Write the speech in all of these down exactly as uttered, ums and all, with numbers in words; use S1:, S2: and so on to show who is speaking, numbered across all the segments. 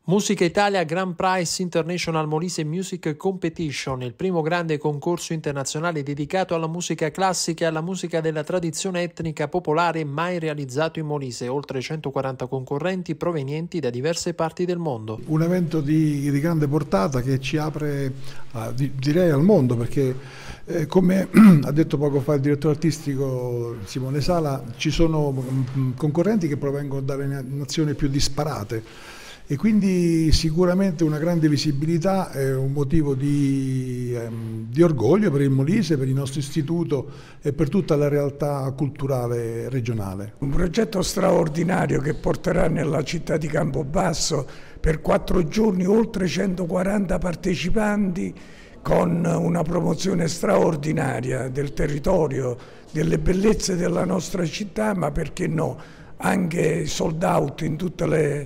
S1: Musica Italia Grand Prize International Molise Music Competition, il primo grande concorso internazionale dedicato alla musica classica e alla musica della tradizione etnica popolare mai realizzato in Molise, oltre centoquaranta concorrenti provenienti da diverse parti del mondo.
S2: Un evento di, di grande portata che ci apre, uh, di, direi, al mondo, perché eh, come ha detto poco fa il direttore artistico Simone Sala, ci sono mh, concorrenti che provengono dalle nazioni più disparate. E quindi sicuramente una grande visibilità è un motivo di, ehm, di orgoglio per il Molise, per il nostro istituto e per tutta la realtà culturale regionale.
S3: Un progetto straordinario che porterà nella città di Campobasso per quattro giorni oltre centoquaranta partecipanti, con una promozione straordinaria del territorio, delle bellezze della nostra città, ma perché no, anche sold out in tutte le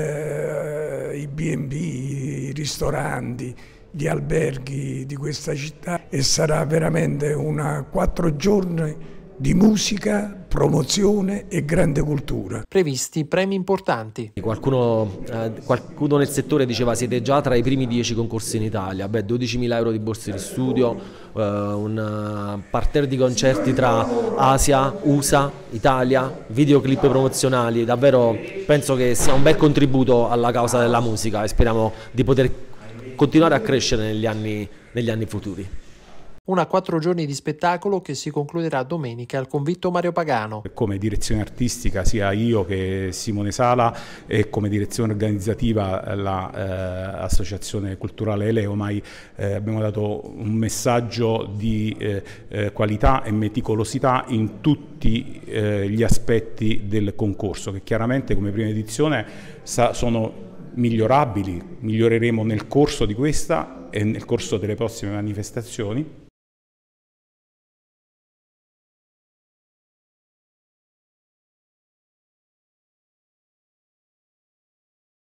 S3: Eh, i bi e bi, i ristoranti, gli alberghi di questa città, e sarà veramente una quattro giorni di musica, promozione e grande cultura.
S1: Previsti premi importanti.
S4: Qualcuno, eh, qualcuno nel settore diceva siete già tra i primi dieci concorsi in Italia. Beh, dodicimila euro di borse di studio, eh, un parterre di concerti tra Asia, U S A, Italia, videoclip promozionali. Davvero penso che sia un bel contributo alla causa della musica e speriamo di poter continuare a crescere negli anni, negli anni futuri.
S1: Una quattro giorni di spettacolo che si concluderà domenica al Convitto Mario Pagano.
S5: Come direzione artistica sia io che Simone Sala e come direzione organizzativa l'Associazione eh, Culturale Eleomai eh, abbiamo dato un messaggio di eh, eh, qualità e meticolosità in tutti eh, gli aspetti del concorso, che chiaramente come prima edizione sa, sono migliorabili, miglioreremo nel corso di questa e nel corso delle prossime manifestazioni.